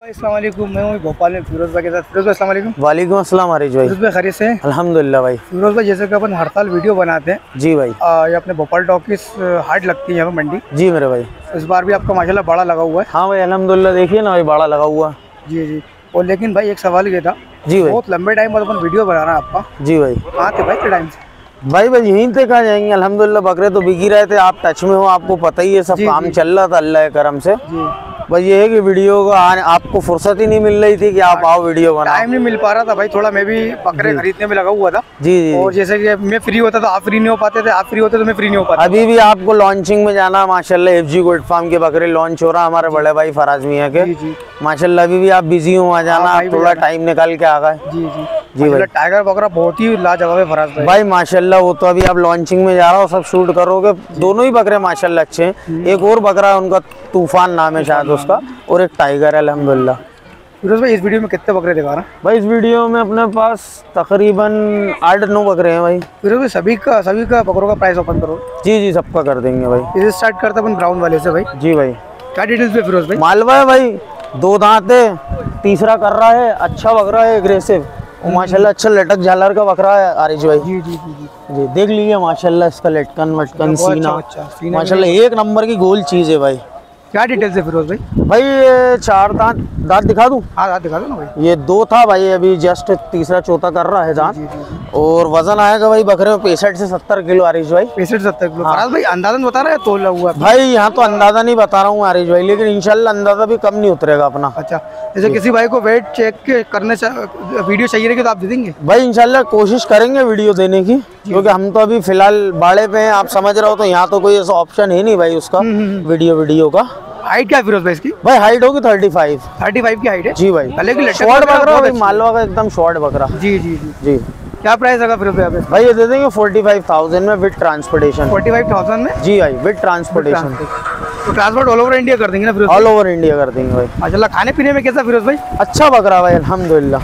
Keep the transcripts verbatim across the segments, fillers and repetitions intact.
अस्सलाम वालेकुम, मैं हूँ भोपाल में फिरोज भाई के साथ। फिरोज भाई अस्सलाम वालेकुम। वालेकुम अस्सलाम आरिज भाई। फिरोज भाई खैरियत से? अल्हम्दुलिल्लाह भाई। फिरोज भाई जैसे कि अपन हर साल वीडियो बनाते हैं जी भाई। आ, ये अपने भोपाल टॉकीज हाट लगती है यहाँ पे मंडी। जी मेरे भाई। इस बार भी आपका माशाल्लाह बड़ा लगा हुआ है। हाँ भाई अल्हम्दुलिल्लाह, देखिए ना भाई बड़ा लगा हुआ। जी जी। और लेकिन भाई एक सवाल ये था, जी भाई। बहुत लंबे टाइम बाद अपन वीडियो बना रहे हैं आपका। जी भाई। कहाँ थे भाई इतने टाइम से? भाई भाई यहीं से कहाँ जाएंगे, अल्हम्दुलिल्लाह बकरे तो बिक ही रहे थे। आप टच में हो, आपको पता ही है, सब काम चल रहा था अल्लाह के करम से। जी। बस ये है कि वीडियो को आने आपको फुर्सत ही नहीं मिल रही थी कि आप आओ वीडियो बनाओ। टाइम नहीं मिल पा रहा था भाई, थोड़ा मैं भी बकरे खरीदने में लगा हुआ था। जी जी। और जैसे कि मैं फ्री होता तो आप फ्री नहीं हो पाते थे, आप फ्री होते तो मैं फ्री नहीं हो पाता। अभी भी आपको लॉन्चिंग में जाना, माशाल्लाह एफजी गोट फार्म के बकरे लॉन्च हो रहा है हमारे बड़े भाई फराज मियाँ के। जी जी। माशाल्लाह अभी भी आप बिजी हो, वहाँ जाना, आप थोड़ा टाइम निकाल के आ गए। जी जी जी भाई। टाइगर बकरा बहुत ही लाजवाब है फराज भाई। भाई माशाल्लाह वो तो अभी आप लॉन्चिंग में जा रहा हो, सब शूट करोगे। दोनों ही बकरे माशाल्लाह अच्छे हैं। एक और बकरा है उनका, तूफान नाम है शायद उसका, और एक टाइगर है अल्हम्दुलिल्लाह। फिरोज भाई इस वीडियो में कितने बकरे दिखा रहा है? भाई इस वीडियो में अपने पास तकरीबन आठ नौ बकरे हैं भाई। फिरोज भाई सभी का सभी का बकरों का प्राइस ओपन करो। जी जी, सबका कर देंगे भाई। इसे स्टार्ट करते अपन ब्राउन वाले से भाई। जी भाई। क्या डिटेल्स पे फिरोज भाई? मालवा है भाई, दो दांत है, तीसरा कर रहा है, अच्छा बकरा है, एग्रेसिव और माशाल्लाह अच्छा लटक झालर का बकरा है आरिज भाई। जी जी जी जी। जी देख लीजिए माशाल्लाह इसका लटकन मटकन सीना, अच्छा, सीना माशाल्लाह एक नंबर की गोल चीज है भाई। क्या डिटेल्स है फिरोज भाई? भाई ये चार दांत दांत दिखा दूं? हाँ दांत दिखा दो ना भाई। ये दो था भाई, अभी जस्ट तीसरा चौथा कर रहा है दांत। और वजन आएगा भाई बकरे में पैंसठ से सत्तर किलो आरिज भाई। पैंसठ सत्तर किलो फराज भाई अंदाजन बता रहा है तोला हुआ भाई? यहाँ तो अंदाजा नहीं बता रहा हूँ आरिज भाई, लेकिन इंशाल्लाह अंदाजा भी कम नहीं उतरेगा अपना। अच्छा, जैसे किसी भाई को वेट चेक करने वीडियो चाहिए रहेगी तो आप दे देंगे भाई? इंशाल्लाह कोशिश करेंगे वीडियो देने की, क्योंकि हम तो अभी फिलहाल बाड़े पे हैं, आप समझ रहे हो, तो यहाँ तो कोई ऐसा ऑप्शन है नहीं भाई उसका वीडियो वीडियो का। हाइट क्या है फिरोज भाई इसकी? भाई हाइट होगी थर्टी फाइव। थर्टी फाइव की हाइट है जी भाई। लेकिन शॉर्ट बकरा भाई, मालवा का एकदम शॉर्ट बकरा। जी जी जी जी। क्या प्राइस होगा फिरोज भाई? भाई ये दे देंगे फोर्टी फाइव थाउजेंड में with transportation. Forty five thousand में? जी भाई विद ट्रांसपोर्टेशन। तो ट्रांसपोर्ट ऑल ओवर इंडिया कर देंगे ना फिरोज? ऑल ओवर इंडिया कर देंगे भाई। माशाल्लाह। खाने पीने में कैसा फिरोज भाई? अच्छा बकरा भाई अल्हम्दुलिल्लाह।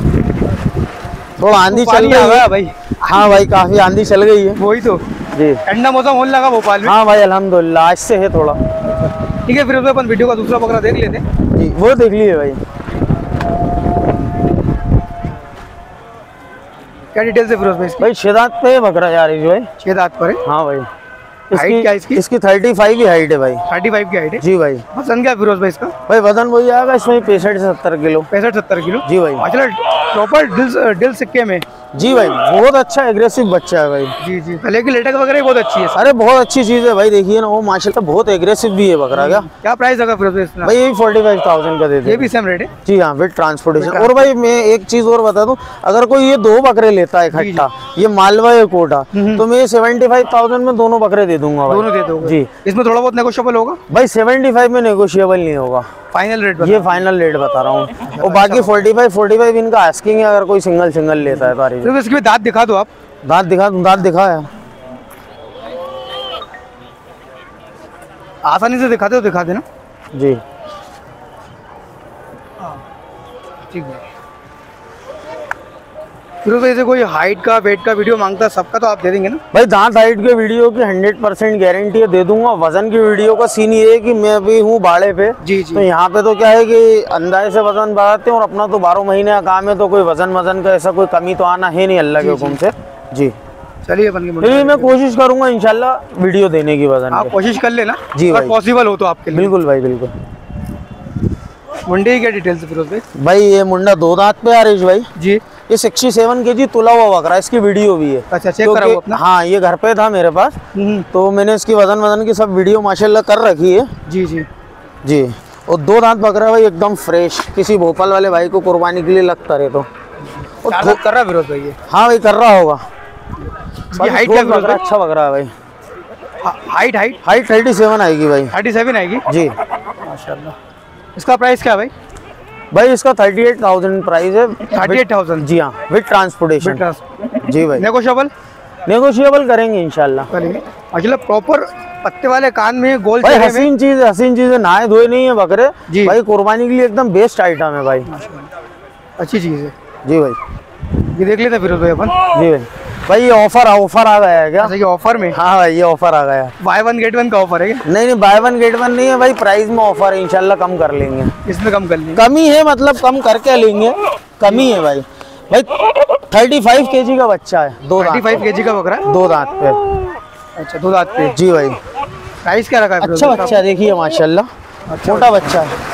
थोड़ा आंधी चल रही है भाई। हाँ भाई काफी आंधी चल गई है। वही तो जी। ठंडा मौसम होने लगा भोपाल में। हाँ भाई अल्हम्दुलिल्लाह आज से है थोड़ा। ठीक है फिरोज भाई, अपन वीडियो का दूसरा बकरा देख लेते हैं। जी वो देख लीजिए भाई। क्या डिटेल्स है फिरोज भाई इसकी? भाई छह दांत पे है बकरा यार ये भाई। छह दांत पर है? हाँ भाई। हाइट क्या है इसकी? इसकी थर्टी फाइव ही हाइट है भाई। थर्टी फाइव की हाइट है? जी भाई। वजन क्या है फिरोज भाई इसका? भाई वजन वही आएगा इसमें पैंसठ से सत्तर किलो। पैंसठ सत्तर किलो? जी भाई। माशाल्लाह प्रॉपर दिल दिल सिक्के में। जी भाई बहुत अच्छा एग्रेसिव बच्चा है भाई। जी जी। पहले की लटक वगैरह बहुत अच्छी है। अरे बहुत अच्छी चीज है भाई, देखिए ना वो माशाल्लाह बहुत एग्रेसिव भी है बकरा। क्या क्या प्राइस होगा फिरोज भाई इसका? भाई यही फोर्टी फाइव थाउजेंड का दे दे। ये भी सेम रेट है? जी हाँ विद ट्रांसपोर्टेशन। और भाई मैं एक चीज और बता दूं, अगर कोई ये दो बकरे लेता है इकट्ठा, ये मालवा या कोटा, तो मैं सेवेंटी फाइव थाउजेंड में दोनों बकरे दे दूंगा भाई। दोनों दे दोगे? जी। इसमें थोड़ा बहुत नेगोशिएबल होगा? भाई सेवेंटी फाइव में नेगोशिएबल नहीं होगा, फाइनल रेट? ये फाइनल रेट बता रहा हूँ। और बाकी फोर्टी फाइव फोर्टी फाइव इनका आस्किंग है, अगर कोई सिंगल सिंगल लेता है तो। तो इसके दांत दिखा दो आप। दांत दिखा दूं? दांत दिखा है, आसानी से दिखाते हो दिखा देना। जी ठीक है। फिर तो ऐसे कोई हाइट का वेट का वीडियो मांगता है सबका, तो आप दे देंगे ना? भाई दांत हाइट के वीडियो की हंड्रेड परसेंट गारंटी है, दे दूंगा। वजन की वीडियो का सीन ये है कि मैं अभी हूँ बाड़े पे। जी जी। तो यहाँ पे तो क्या है कि अंदाजे से वजन बढ़ाते हैं, और अपना तो बारह महीने का काम है, तो कोई वजन वजन का ऐसा कोई कमी तो आना है नहीं अल्लाह के हुक्म से। जी चलिए अपन की फिर मैं कोशिश करूंगा इंशाल्लाह वीडियो देने की वजन। आप कोशिश कर लेना जी अगर पॉसिबल हो तो आपके लिए। बिल्कुल भाई बिल्कुल। मुंडे की क्या डिटेल्स फिरोज भाई? भाई ये मुंडा दो दांत पे आरिश भाई। जी। ये सिक्सटी सेवन के जी तुला हुआ बकरा, इसकी वीडियो भी है। अच्छा चेक करा अपना? हाँ ये घर पे था मेरे पास, तो मैंने इसकी वजन वजन की सब वीडियो माशाल्लाह कर रखी है। जी जी जी। और दो दांत बकरा भाई एकदम फ्रेश, किसी भोपाल वाले भाई को कुर्बानी के लिए लगता रहे तो। और कर रहा फिरोज भाई ये? हाँ भाई कर रहा होगा। हाइट क्या बकरा अच्छा बकरा है भाई। Height height height thirty seven आएगी भाई। थर्टी सेवन आएगी? जी माशाल्लाह। इसका प्राइस क्या भाई? भाई इसका थर्टी एट थाउजेंड प्राइस है। Thirty eight thousand? जी हाँ विद ट्रांसपोर्टेशन। जी भाई। नेगोशिएबल? नेगोशिएबल करेंगे इंशाल्लाह। माशाल्लाह प्रॉपर पत्ते वाले कान में गोल। भाई हसीन चीज है, हसीन चीज है, नहाए धोए नहीं है बकरे जी भाई, कुर्बानी के लिए एकदम बेस्ट आइटम है भाई। अच्छी चीज है। जी भाई ये देख लेते फिरोज भाई अपन। जी भाई। भाई ये ऑफर ऑफर आ गया है क्या? जैसे कि ऑफर में? हाँ भाई ये ऑफर आ गया। बाय वन गेट वन का ऑफर है क्या? नहीं नहीं बाय वन गेट वन नहीं है भाई, प्राइस में ऑफर है, इंशाल्लाह कम कर लेंगे। इसमें कम कर लेंगे? कमी है मतलब कम करके लेंगे, कमी है भाई। भाई थर्टी फाइव के जी का बच्चा है, दो थर्टी फाइव के जी का बकरा है, दो दांत पे। अच्छा दो दांत पे जी भाई। प्राइस क्या रखा है? अच्छा बच्चा देखिए माशाल्लाह, छोटा बच्चा है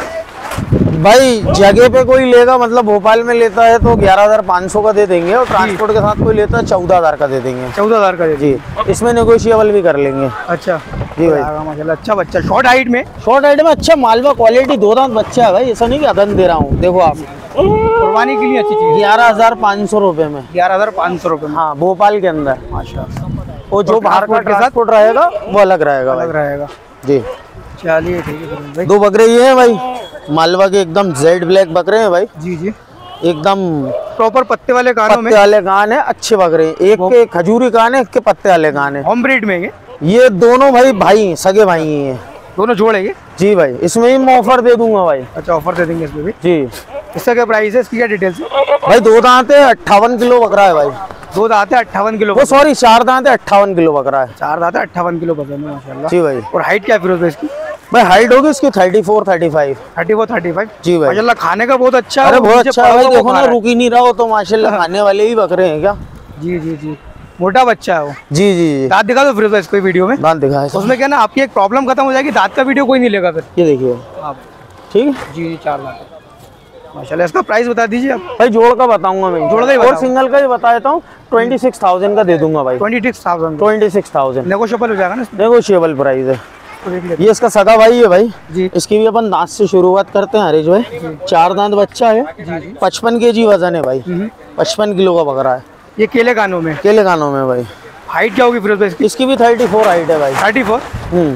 भाई। जगह पे कोई लेगा मतलब भोपाल में लेता है तो ग्यारह हजार पाँच सौ का दे देंगे, और ट्रांसपोर्ट के साथ कोई लेता है चौदह हजार का दे देंगे। चौदह हजार का? जी इसमें नेगोशिएबल भी कर लेंगे। अच्छा जी भाई माशाल्लाह अच्छा बच्चा, शॉर्ट हाइट में? शॉर्ट हाइट में अच्छा मालवा क्वालिटी, दो दांत बच्चा है भाई, ऐसा नहीं कि अदन दे रहा हूँ। देखो आप कुर्बानी के लिए अच्छी चीज। ग्यारह हजार पाँच सौ रुपए में, ग्यारह हजार पाँच सौ रुपए में? हाँ भोपाल के अंदर। माशाल्लाह। वो जो बाहर का ट्रांसपोर्ट रहेगा वो अलग रहेगा, अलग रहेगा। जी चलिए ठीक है भाई। दो बकरे ये हैं भाई, मालवा के एकदम जेड ब्लैक बकरे हैं भाई। जी जी एकदम प्रॉपर पत्ते वाले कानों में? पत्ते वाले कान है, अच्छे बकरे हैं। एक के खजूरी कान है, एक के पत्ते वाले कान है। होम ब्रीड में ये? ये दोनों भाई भाई सगे भाई हैं, दोनों जोड़ है ये? जी भाई। इसमें ही मैं ऑफर दे दूंगा भाई। अच्छा ऑफर दे देंगे इसमें भी? जी। इसका क्या प्राइस है, इसकी क्या डिटेल्स है? भाई दो दांत है, अट्ठावन किलो बकरा है भाई। दो दांत है, अट्ठावन किलो? वो सॉरी चार दांत है, अट्ठावन किलो बकरा है। चार दांत है, अट्ठावन किलो वजन है माशाल्लाह। जी भाई। और हाइट क्या है फिरोज भाई इसकी? भाई हाइट होगी इसकी thirty four thirty five. Thirty four thirty five? जी भाई। माशाल्लाह खाने का बहुत अच्छा है। अरे बहुत नीचे अच्छा है पड़ा भाई, हुआ वो देखो खा ना रहा है। रुक ही नहीं रहा हो तो माशाल्लाह खाने वाले ही बकरे हैं क्या। जी जी जी मोटा बच्चा है वो। जी जी जी। दांत दिखा दो फिरोज भाई इसको वीडियो में। दांत दिखा है उसमें क्या ना आपकी एक प्रॉब्लम खत्म हो जाएगी, दांत का वीडियो कोई नहीं लेगा फिर। ये देखिए आप ठीक है। जी जी चार लाख माशाल्लाह। इसका प्राइस बता दीजिए आप। भाई जोड़ का बताऊंगा मैं, जोड़ का ही और बताओ। सिंगल का ही बता देता हूँ, ट्वेंटी सिक्स थाउजेंड का दे दूंगा भाई। Twenty six thousand twenty six thousand negotiable हो जाएगा ना? नेगोशिएबल प्राइस है। तो देख लेते ये इसका सगा भाई है भाई जी। इसकी भी अपन दांत से शुरुआत करते हैं हरीश भाई। चार दांत बच्चा है, पचपन के जी वजन है भाई, पचपन किलो का बकरा है। ये केले कानों में? केले कानों में भाई। हाइट क्या होगी फिरोज भाई इसकी? इसकी भी थर्टी फोर हाइट है भाई। Thirty four? हम्म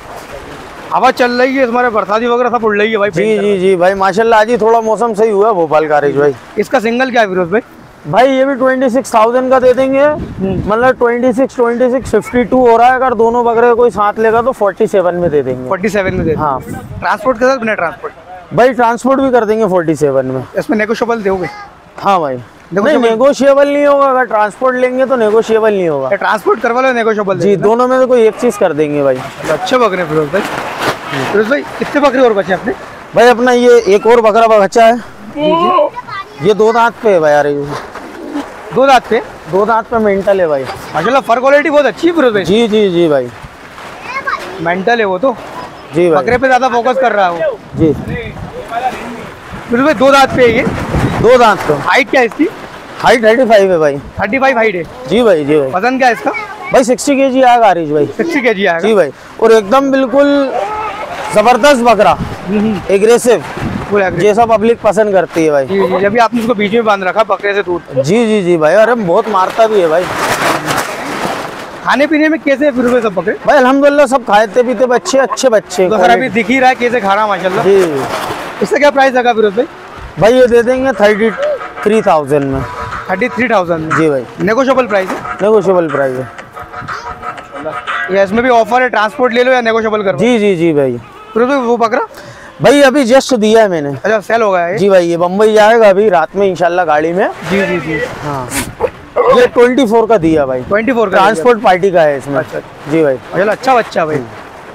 हवा चल रही है हमारे, बरसाती वगैरह सब उड़ रही है भाई। जी जी जी भाई माशाल्लाह आज ही थोड़ा मौसम सही हुआ है भोपाल का हरीश भाई। इसका सिंगल क्या है फिरोज भाई? भाई ये भी ट्वेंटी सिक्स थाउजेंड का दे देंगे, मतलब twenty six twenty six fifty two हो रहा है। अगर दोनों बकरे कोई साथ लेगा तो फोर्टी सेवन में दे देंगे। फोर्टी सेवन में दे? हाँ। ट्रांसपोर्ट के साथ बिना ट्रांसपोर्ट? भाई ट्रांसपोर्ट भी कर देंगे फोर्टी सेवन में। इसमें नेगोशिएबल दोगे? हाँ भाई। नहीं नेगोशिएबल नहीं होगा, अगर ट्रांसपोर्ट लेंगे तो नेगोशिएबल नहीं होगा। ट्रांसपोर्ट करवा लो नेगोशिएबल? जी दोनों में से कोई एक चीज कर देंगे भाई। अच्छे बकरे फिरोज भाई। फिरोज भाई कितने बकरे और बचे अपने? भाई अपना ये एक और बकरा बच्चा है, ये दो दांत पे है भाई। यार ये दो दांत पे? दो दांत पे मेंटल है भाई। माशाल्लाह फर क्वालिटी बहुत अच्छी है फिरोज भाई। जी जी जी भाई। मेंटल है वो तो। जी भाई। बकरे पे ज्यादा फोकस कर रहा है वो। जी फिरोज भाई दो दांत पे है ये? दो दांत पे। हाइट क्या है इसकी? हाइट थर्टी फाइव है भाई। थर्टी फाइव हाइट है? जी भाई जी भाई। वजन क्या है इसका? भाई सिक्सटी के जी आएगा हरीश भाई। सिक्सटी के जी आएगा? जी भाई। और एकदम बिल्कुल जबरदस्त बकरा, एग्रेसिव, जैसा पब्लिक पसंद करती है भाई। जी जी अभी आपने उसको बीच में बांध रखा बकरे से दूर। जी जी जी भाई। अरे बहुत मारता भी है भाई। खाने पीने में कैसे है फिर हुए सब बकरे? भाई अल्हम्दुलिल्लाह सब खाते पीते बच्चे अच्छे बच्चे। तो सर अभी दिख ही रहा है कैसे खा रहा माशाल्लाह। जी। इसका क्या प्राइस लगा फिरोज भाई? भाई ये दे देंगे थर्टी थ्री थाउजेंड में। थर्टी थ्री थाउजेंड जी भाई। नेगोशिएबल प्राइस है? नेगोशिएबल प्राइस है। या इसमें भी ऑफर है, ट्रांसपोर्ट ले लो या नेगोशिएबल करो? जी जी जी भाई। फिरोज भाई वो बकरा भाई अभी जस्ट दिया है मैंने। अच्छा सेल हो गया है? जी भाई ये बम्बई जाएगा अभी रात में इंशाल्लाह गाड़ी में। जी जी जी हाँ ये ट्वेंटी फोर का दिया भाई। ट्वेंटी फोर का ट्रांसपोर्ट पार्टी का है इसमें। अच्छा जी भाई। माशाल्लाह अच्छा बच्चा भाई।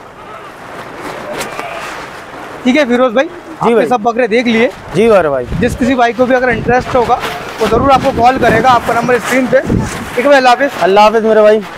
ठीक है फिरोज भाई जी भाई सब बकरे देख लिए। जी भाई भाई। जिस किसी भाई को भी अगर इंटरेस्ट होगा वो जरूर आपको कॉल करेगा, आपका नंबर स्क्रीन पे। ठीक है भाई, अल्लाह हाफिज़। अल्लाह हाफिज़ मेरे भाई।